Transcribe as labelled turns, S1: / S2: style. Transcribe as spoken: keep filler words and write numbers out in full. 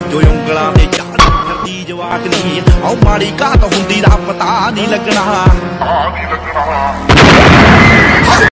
S1: जो ਉਂਗਲਾਂ ਦੇ ਚਾਲ ਫਿਰਦੀ ਜਵਾਕ ਨੀ। ਉਹ ਮਾੜੀ ਘਾਤ ਹੁੰਦੀ ਦਾ ਪਤਾ ਨਹੀਂ ਲੱਗਣਾ।